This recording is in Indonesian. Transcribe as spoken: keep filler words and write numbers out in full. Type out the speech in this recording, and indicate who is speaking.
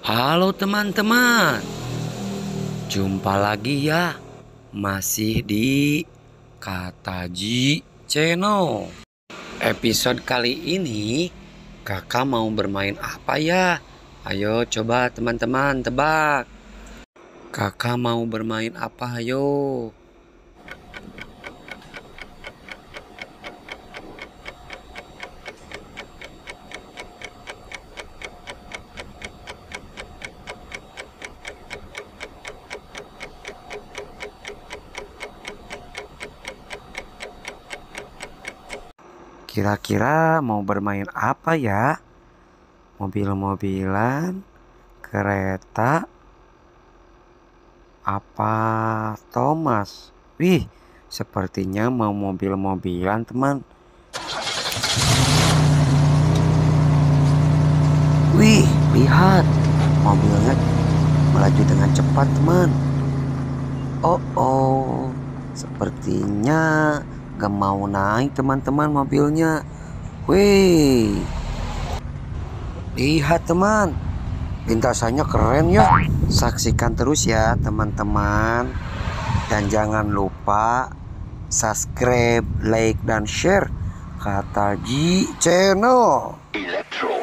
Speaker 1: Halo teman-teman, jumpa lagi ya, masih di Kataji Channel. Episode kali ini kakak mau bermain apa ya? Ayo coba teman-teman tebak. Kakak mau bermain apa ayo? Kira-kira mau bermain apa ya? Mobil-mobilan, kereta, apa Thomas? Wih, sepertinya mau mobil-mobilan teman. Wih, lihat, mobilnya melaju dengan cepat teman. Oh oh, sepertinya gak mau naik teman-teman mobilnya. Wih, lihat teman, lintasannya keren ya. Saksikan terus ya teman-teman. Dan jangan lupa subscribe, like, dan share Kataji Channel.